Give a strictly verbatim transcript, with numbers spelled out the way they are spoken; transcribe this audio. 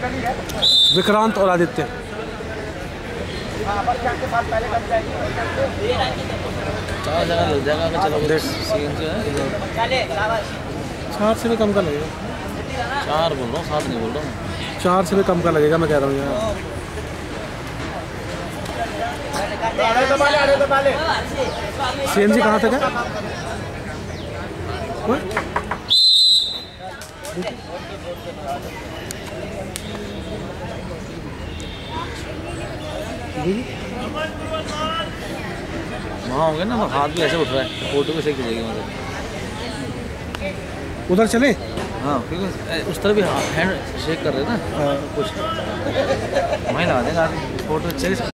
विक्रांत और आदित्य। चार जगह लग जाएगा अगर चलो सीएनजी है। चार से भी कम का लगेगा। चार बोल रहा हूँ, सात नहीं बोल रहा हूँ। चार से भी कम का लगेगा मैं कह रहा हूँ यार। सीएनजी कहाँ तक है? वहाँ होंगे ना, तो हाथ भी ऐसे उठ रहा है, फोटो भी सही खींचेगी मतलब। उधर चले? हाँ, क्योंकि उस तरह भी हैंड शेक कर रहे हैं ना कुछ, वहीं लगा देंगे फोटो अच्छे।